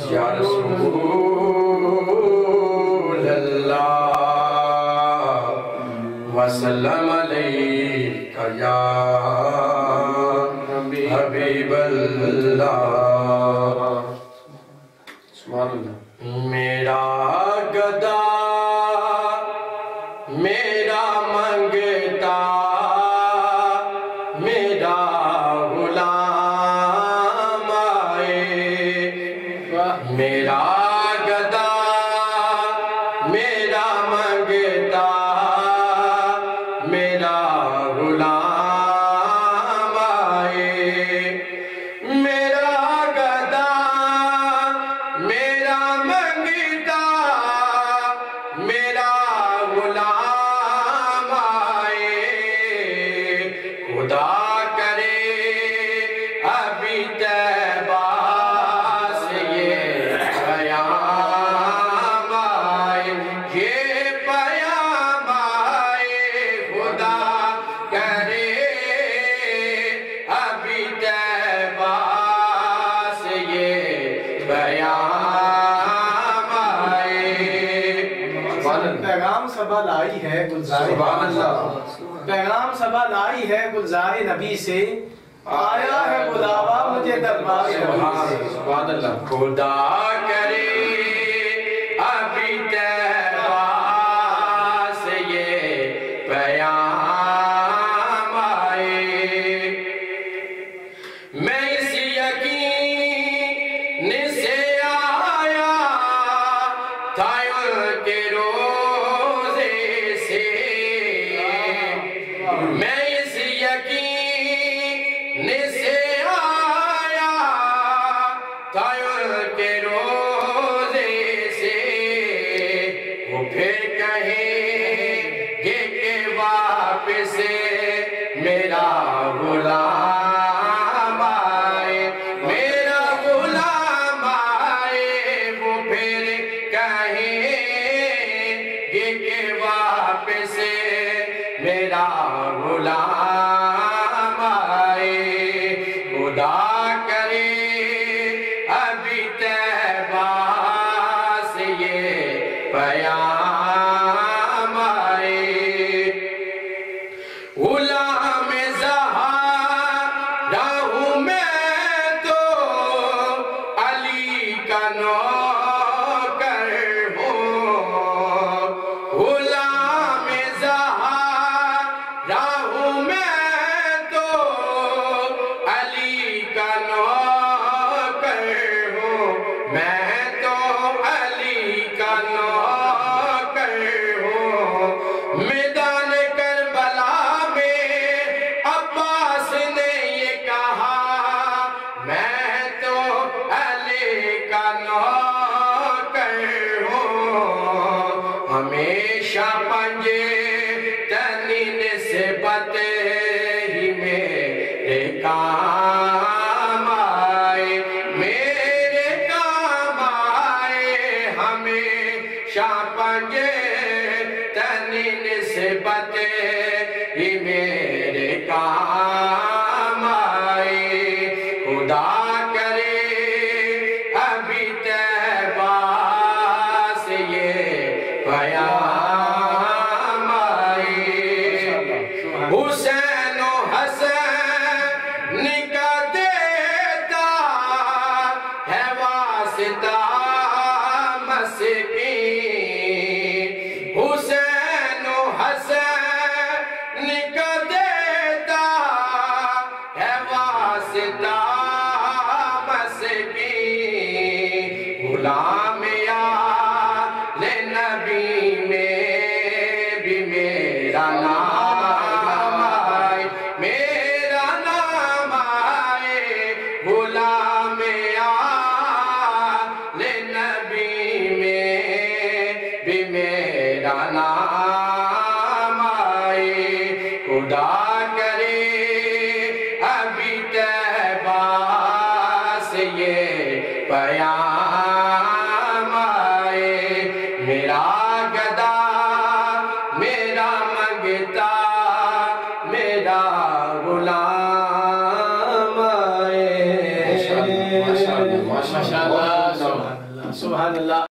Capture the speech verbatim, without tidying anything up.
یا رسول اللہ وسلم علیک یا حبیب اللہ سبحان اللہ میرا گدا میرا منگتا میرا غلام آئے میرا گدا میرا منگتا میرا غلام آئے میرا گدا میرا منگتا میرا غلام آئے خدا کرے ابھی طیبہ سے یہ پیام آئے یہ پیام آئے خدا کرے ابھی طیبہ سے یہ پیام آئے پیغام سبا لائی ہے گلزار سبحان اللہ پیغام سبا لائی ہے گلزار نبی سے آیا ہے بلاوا مجھے دربار نبی سے سبحان اللہ خدا کرے ابھی طیبہ سے یہ پیام آئے میں اس یقین سے آیا تھا ان کے روزے سے میں اس یقین سے آیا تھا ان کے روزے سے وہ پھر کہیں گے کہ واپس میرا غلام آئے میرا غلام آئے وہ پھر کہیں گے کہ واپس میرا غلام آئے خدا کرے ابھی طیبہ سے یہ پیام آئے غلام زہرا ہوں میں تو علی کا نوکر ہوں غلام زہرا ہوں میں تو علی کا نوکر ہوں میں تو علی کا نوکر ہوں میدان کربلا میں عباس نے یہ کہا میں تو علی کا نوکر ہوں ہمیشہ پنجے تنی نسبت ہی میرے کام آئے میرے کام آئے ہمیشہ پنجے تنی نسبت ہی میرے کام آئے خدا کرے ابھی طیبہ سے یہ پیام آئے حسین و حسن کا دیتا ہے واسطہ مسکین حسین و حسن کا دیتا ہے واسطہ مسکین غلام آل نبی میں بھی میرا نام آئے میرا نام آئے غلام آل نبی میں بھی میرا نام آئے خدا کرے ابھی طیبہ سے یہ پیام آئے میرا گدا میرا منگتا میرا غلام آئے ماشاءاللہ سبحان اللہ سبحان اللہ.